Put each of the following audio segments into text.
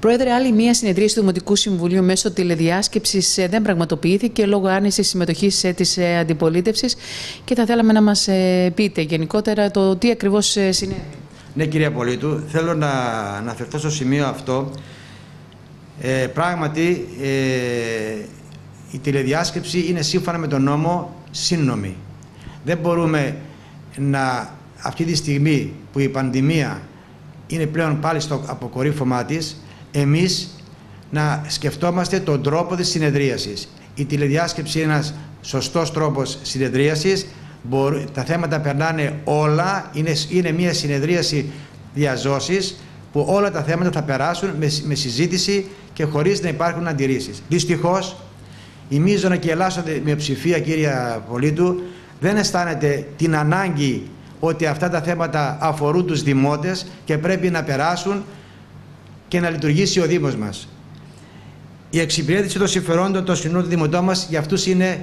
Πρόεδρε, άλλη μία συνεδρίαση του Δημοτικού Συμβουλίου μέσω τηλεδιάσκεψης δεν πραγματοποιήθηκε λόγω άρνησης συμμετοχής της αντιπολίτευσης και θα θέλαμε να μας πείτε γενικότερα το τι ακριβώς συνέβη. Ναι, κυρία Πολίτου, θέλω να αναφερθώ στο σημείο αυτό. Πράγματι, η τηλεδιάσκεψη είναι σύμφωνα με τον νόμο σύννομη. Δεν μπορούμε αυτή τη στιγμή που η πανδημία είναι πλέον πάλι στο αποκορύφωμά της, εμείς να σκεφτόμαστε τον τρόπο της συνεδρίασης. Η τηλεδιάσκεψη είναι ένας σωστός τρόπος συνεδρίασης. Τα θέματα περνάνε όλα, είναι μια συνεδρίαση διαζώσης που όλα τα θέματα θα περάσουν με συζήτηση και χωρίς να υπάρχουν αντιρρήσεις. Δυστυχώς, η μείζωνα και η ελάσσονη μειοψηφία, κύρια Πολίτου, δεν αισθάνεται την ανάγκη ότι αυτά τα θέματα αφορούν τους δημότες και πρέπει να περάσουν και να λειτουργήσει ο Δήμος μας. Η εξυπηρέτηση των συμφερόντων των συνόρων του Δημοτών μας για αυτούς είναι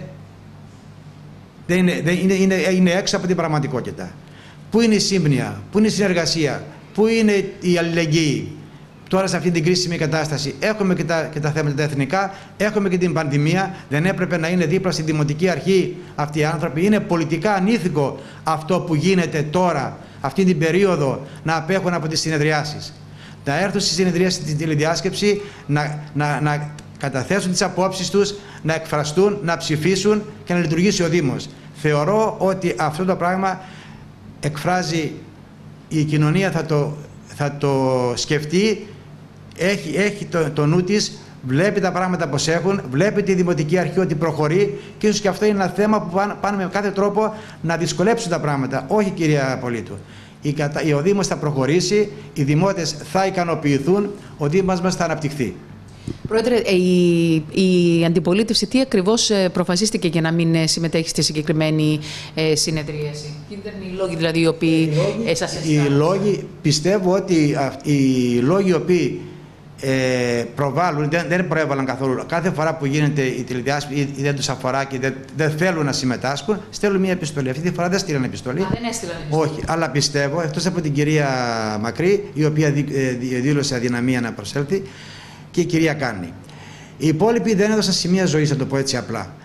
έξω από την πραγματικότητα. Πού είναι η σύμπνοια, πού είναι η συνεργασία, πού είναι η αλληλεγγύη. Τώρα σε αυτή την κρίσιμη κατάσταση έχουμε και τα θέματα τα εθνικά, έχουμε και την πανδημία. Δεν έπρεπε να είναι δίπλα στη Δημοτική Αρχή αυτοί οι άνθρωποι. Είναι πολιτικά ανήθικο αυτό που γίνεται τώρα, αυτή την περίοδο, να απέχουν από τις συνεδριάσεις. Να έρθουν στη συνεδρίαση, στην τηλεδιάσκεψη, να καταθέσουν τις απόψεις τους, να εκφραστούν, να ψηφίσουν και να λειτουργήσει ο Δήμος. Θεωρώ ότι αυτό το πράγμα εκφράζει η κοινωνία, θα το σκεφτεί, έχει το νου της, βλέπει τα πράγματα πως έχουν, βλέπει τη Δημοτική Αρχή ότι προχωρεί και ίσως και αυτό είναι ένα θέμα που πάνε με κάθε τρόπο να δυσκολέψουν τα πράγματα. Όχι, κυρία Πολίτου. Ο Δήμος θα προχωρήσει, οι δημότες θα ικανοποιηθούν, ο Δήμος μας θα αναπτυχθεί. Πρόεδρε, η αντιπολίτευση τι ακριβώς προφασίστηκε για να μην συμμετέχει στη συγκεκριμένη συνεδρίαση? Ποιοι ήταν οι λόγοι δηλαδή οι οποίοι σας αισθάνονται? Πιστεύω ότι οι λόγοι οι οποίοι προβάλλουν δεν προέβαλαν καθόλου. Κάθε φορά που γίνεται η τηλεδιάσκεψη ή δεν τους αφορά και δεν θέλουν να συμμετάσχουν, στέλνουν μια επιστολή. Αυτή τη φορά δεν στείλαν επιστολή. Δεν έστειλαν επιστολή. Όχι, αλλά πιστεύω, εκτός από την κυρία Μακρύ, η οποία δήλωσε αδυναμία να προσέλθει, και η κυρία Κάνη. Οι υπόλοιποι δεν έδωσαν σημεία ζωής, να το πω έτσι απλά.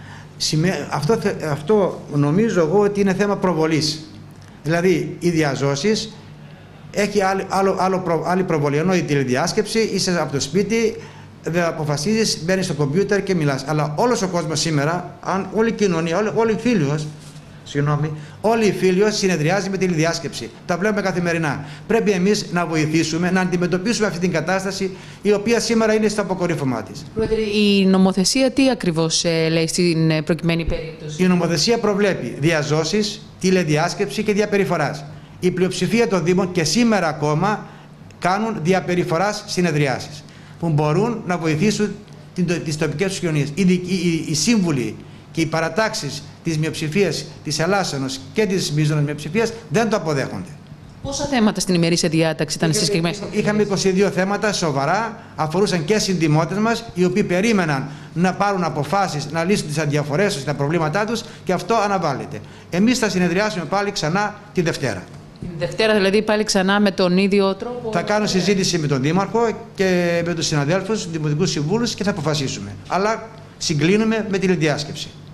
Αυτό νομίζω εγώ ότι είναι θέμα προβολής. Δηλαδή, οι διαζώσεις έχει άλλη προβολή. Ενώ η τηλεδιάσκεψη, είσαι από το σπίτι, δεν αποφασίζεις, μπαίνεις στο κομπιούτερ και μιλάς. Αλλά όλος ο κόσμος σήμερα, όλη η κοινωνία, όλοι οι φίλοι, όλοι οι φίλοι συνεδριάζει με τηλεδιάσκεψη. Τα βλέπουμε καθημερινά. Πρέπει εμείς να βοηθήσουμε, να αντιμετωπίσουμε αυτή την κατάσταση, η οποία σήμερα είναι στο αποκορύφωμά της. Πρόεδρε, η νομοθεσία τι ακριβώς λέει στην προκειμένη περίπτωση? Η νομοθεσία προβλέπει διαζώσεις, τηλεδιάσκεψη και διαπεριφοράς. Η πλειοψηφία των Δήμων και σήμερα ακόμα κάνουν διαπεριφοράς συνεδριάσεις που μπορούν να βοηθήσουν τις τοπικές τους κοινωνίες. Οι σύμβουλοι και οι παρατάξεις της μειοψηφίας, της ελάσσονος και της μείζωνας μειοψηφίας δεν το αποδέχονται. Πόσα θέματα στην ημερήσια διάταξη ήταν στις συγκεκριμένες? Είχαμε 22 θέματα σοβαρά, αφορούσαν και συνδημότες μας, οι οποίοι περίμεναν να πάρουν αποφάσεις, να λύσουν τις αδιαφορές τους, τα προβλήματά τους, και αυτό αναβάλλεται. Εμείς θα συνεδριάσουμε πάλι ξανά τη Δευτέρα. Την Δευτέρα δηλαδή πάλι ξανά με τον ίδιο τρόπο? Θα κάνω συζήτηση με τον Δήμαρχο και με τους συναδέλφους, τους Δημοτικούς Συμβούλους και θα αποφασίσουμε. Αλλά συγκλίνουμε με τηλεδιάσκεψη.